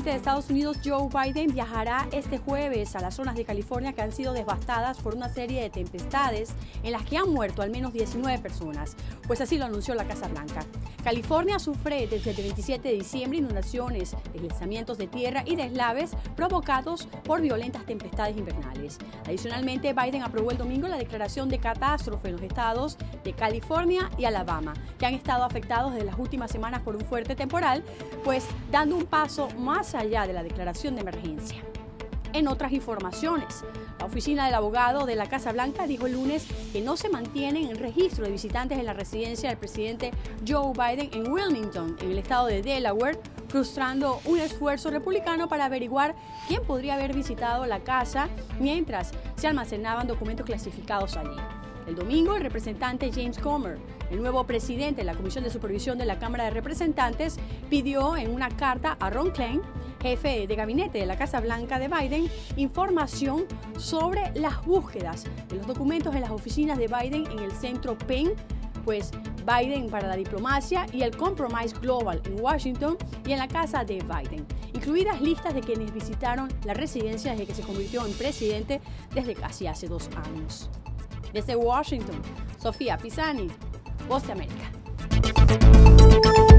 presidente de Estados Unidos, Joe Biden, viajará este jueves a las zonas de California que han sido devastadas por una serie de tempestades en las que han muerto al menos 19 personas, pues así lo anunció la Casa Blanca. California sufre desde el 27 de diciembre inundaciones, deslizamientos de tierra y deslaves provocados por violentas tempestades invernales. Adicionalmente, Biden aprobó el domingo la declaración de catástrofe en los estados de California y Alabama, que han estado afectados desde las últimas semanas por un fuerte temporal, pues dando un paso más allá de la declaración de emergencia. En otras informaciones, la oficina del abogado de la Casa Blanca dijo el lunes que no se mantienen en registro de visitantes en la residencia del presidente Joe Biden en Wilmington, en el estado de Delaware, frustrando un esfuerzo republicano para averiguar quién podría haber visitado la casa mientras se almacenaban documentos clasificados allí. El domingo, el representante James Comer, el nuevo presidente de la Comisión de Supervisión de la Cámara de Representantes, pidió en una carta a Ron Klain, jefe de gabinete de la Casa Blanca de Biden, información sobre las búsquedas de los documentos en las oficinas de Biden en el centro Penn, pues Biden para la diplomacia y el Compromise Global en Washington y en la casa de Biden, incluidas listas de quienes visitaron la residencia desde que se convirtió en presidente desde casi hace 2 años. Desde Washington, Sofía Pisani, Voz de América.